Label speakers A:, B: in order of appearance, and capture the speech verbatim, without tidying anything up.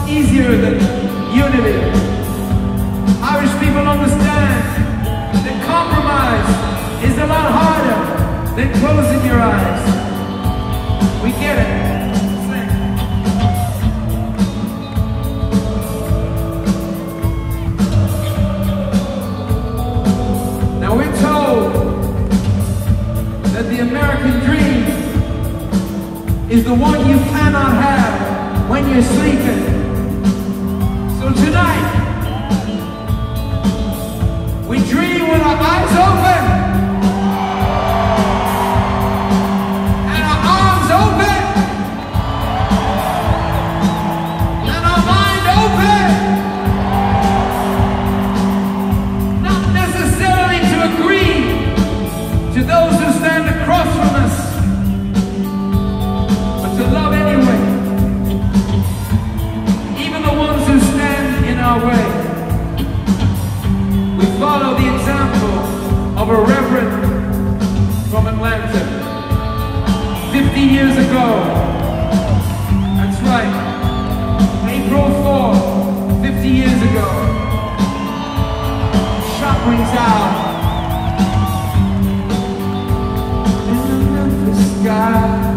A: easier than unity. Irish people understand that compromise is a lot harder than closing your eyes. We get it. Now we're told that the American dream is the one you cannot have when you're sleeping. So tonight, we dream with our eyes open and our arms open and our mind open. Not necessarily to agree to those who stand across from us, but to love anyway, even the ones who stand in our way. We follow the example of a reverend from Atlanta fifty years ago. That's right, April fourth, fifty years ago. Shot rings out in the Memphis sky.